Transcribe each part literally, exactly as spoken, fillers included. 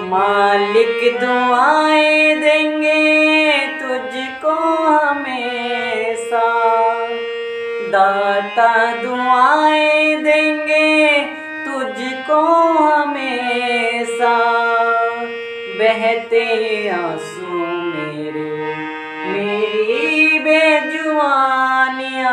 मालिक दुआएं देंगे तुझको हमेशा, दाता दुआएं देंगे तुझको हमेशा। बहते आंसू मेरे मेरी बेजुबानियां।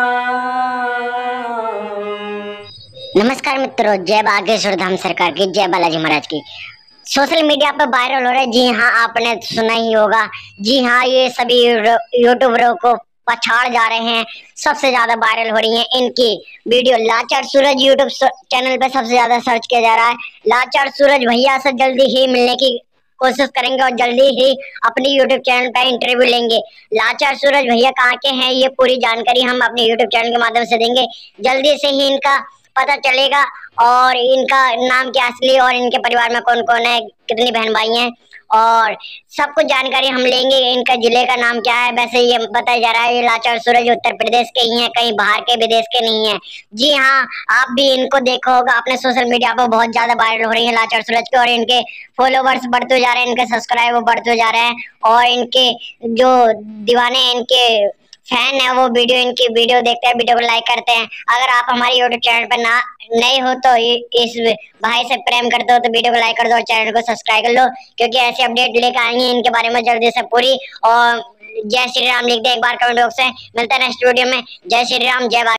नमस्कार मित्रों, जय बागेश्वर धाम सरकार की, जय बालाजी महाराज की। सोशल मीडिया पर वायरल हो रहा है। जी हाँ, आपने सुना ही होगा। जी हाँ, ये सभी यूट्यूबरों को पछाड़ जा रहे हैं। सबसे ज्यादा वायरल हो रही है इनकी वीडियो। लाचार सूरज यूट्यूब चैनल पे सबसे ज्यादा सर्च किया जा रहा है। लाचार सूरज भैया से जल्दी ही मिलने की कोशिश करेंगे और जल्दी ही अपनी यूट्यूब चैनल पे इंटरव्यू लेंगे। लाचार सूरज भैया कहाँ के हैं, ये पूरी जानकारी हम अपने यूट्यूब चैनल के माध्यम से देंगे। जल्दी से ही इनका पता चलेगा और इनका नाम क्या असली और इनके परिवार में कौन कौन है, कितनी बहन भाई हैं और सब कुछ जानकारी हम लेंगे। इनका जिले का नाम क्या है। वैसे ये बताया जा रहा है ये लाचार सूरज उत्तर प्रदेश के ही हैं, कहीं बाहर के विदेश के नहीं है। जी हाँ, आप भी इनको देखा होगा अपने सोशल मीडिया पर, बहुत ज्यादा वायरल हो रही है लाचार सूरज के और इनके फॉलोवर्स बढ़ते जा रहे हैं, इनके सब्सक्राइबर बढ़ते जा रहे हैं और इनके जो दीवाने, इनके फैन है, वो वीडियो इनकी वीडियो देखते हैं, वीडियो को लाइक करते हैं। अगर आप हमारे यूट्यूब चैनल पर ना नए हो तो इस भाई से प्रेम करते हो तो वीडियो को लाइक कर दो और चैनल को सब्सक्राइब कर लो, क्योंकि ऐसी अपडेट लेकर आएंगे इनके बारे में जल्दी से पूरी। और जय श्री राम लिख दे एक बार कमेंट बॉक्स में। मिलता है नेक्स्ट वीडियो में। जय श्री राम, जय